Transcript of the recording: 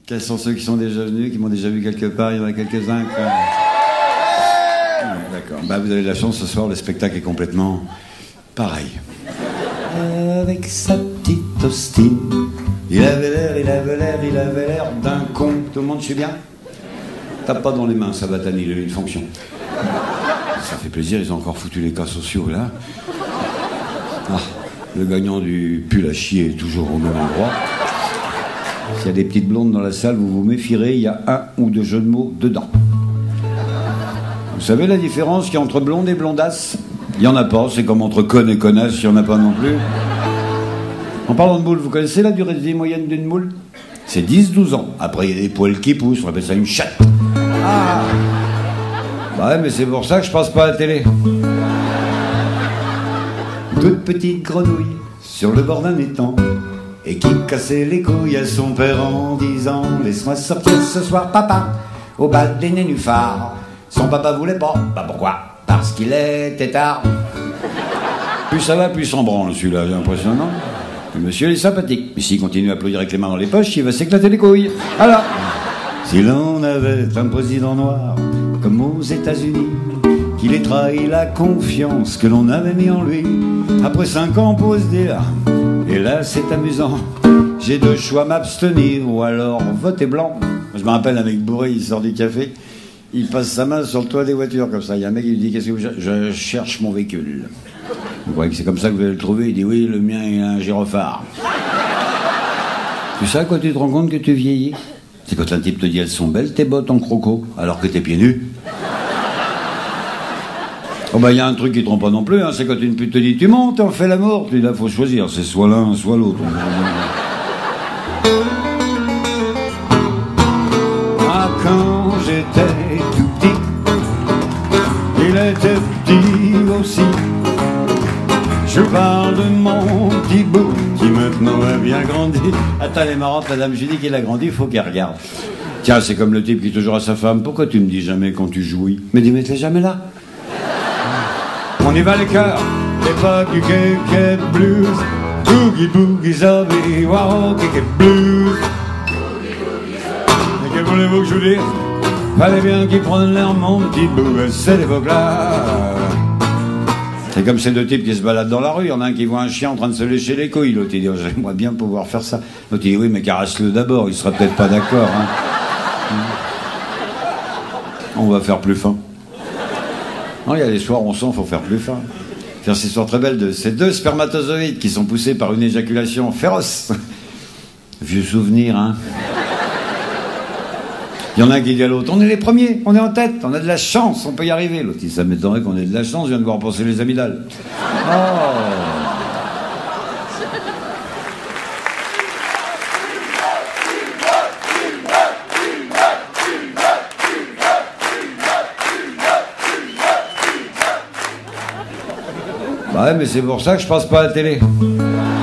Quels sont ceux qui sont déjà venus, qui m'ont déjà vu quelque part? Il y en a quelques-uns. Ouais, d'accord. Bah, vous avez de la chance, ce soir, le spectacle est complètement pareil. Avec sa petite Austin, il avait l'air d'un con. Tout le monde suit bien? Tape pas dans les mains, Sabatani, il a une fonction. Ça fait plaisir, ils ont encore foutu les cas sociaux, là. Ah, le gagnant du pull à chier est toujours au même endroit. S'il y a des petites blondes dans la salle, vous vous méfierez, il y a un ou deux jeux de mots dedans. Vous savez la différence qu'il y a entre blonde et blondasse? Il n'y en a pas, c'est comme entre conne et connasse, il n'y en a pas non plus. En parlant de moule, vous connaissez la durée de vie moyenne d'une moule? C'est 10-12 ans. Après, il y a des poils qui poussent, on appelle ça une chatte. Ah! Bah ouais, mais c'est pour ça que je passe pas à la télé. Toute petite grenouille sur le bord d'un étang et qui cassait les couilles à son père en disant: laisse-moi sortir ce soir, papa, au bal des nénuphars. Son papa voulait pas. Bah pourquoi? Parce qu'il était tard. Plus ça va, plus s'en branle celui-là, j'ai l'impression, non? Le monsieur il est sympathique, mais s'il continue à applaudir avec les mains dans les poches, il va s'éclater les couilles. Alors, si l'on avait un président noir, comme aux États-Unis, qu'il ait trahi la confiance que l'on avait mis en lui, après 5 ans pour se dire: et là c'est amusant, j'ai deux choix, m'abstenir ou alors voter blanc. Je me rappelle un mec bourré, il sort du café, il passe sa main sur le toit des voitures comme ça. Il y a un mec qui lui dit: qu'est-ce que vous cherchez? Je cherche mon véhicule. Vous croyez que c'est comme ça que vous allez le trouver? Il dit: oui, le mien il a un gyrophare. Tu sais à quoi tu te rends compte que tu vieillis? C'est quand un type te dit: elles sont belles tes bottes en croco, alors que t'es pieds nus. Oh bah il y a un truc qui trompe pas non plus, hein, c'est quand une pute te dit: tu montes, on fait l'amour. Tu dis: là faut choisir, c'est soit l'un, soit l'autre. Ah, quand j'étais tout petit, il était petit aussi. Je parle de mon petit bout qui maintenant a bien grandi. Attends, elle est marrante, madame, j'ai dit qu'il a grandi, il faut qu'elle regarde. Tiens, c'est comme le type qui est toujours à sa femme: pourquoi tu me dis jamais quand tu jouis? Mais dis, mais t'es jamais là. On y va les cœurs, l'époque du kéké blues. Boogie boogie zombie, wow, kéké blues. Et que voulez-vous que je vous dise? Fallait bien qu'ils prennent l'air, mon petit bout, c'est l'époque-là. C'est comme ces deux types qui se baladent dans la rue. Il y en a un qui voit un chien en train de se lécher les couilles. L'autre il dit: oh, j'aimerais bien pouvoir faire ça. L'autre il dit: oui, mais caresse-le d'abord, il sera peut-être pas d'accord. Hein. On va faire plus fin. Non, il y a des soirs où on sent qu'il faut faire plus fin. Faire ces soirs très belles de ces deux spermatozoïdes qui sont poussés par une éjaculation féroce. Vieux souvenir, hein. Il y en a un qui dit à l'autre: on est les premiers, on est en tête, on a de la chance, on peut y arriver. L'autre dit: ça m'étonnerait qu'on ait de la chance, je viens de voir penser les amygdales. Oh. Bah ouais, mais c'est pour ça que je passe pas à la télé.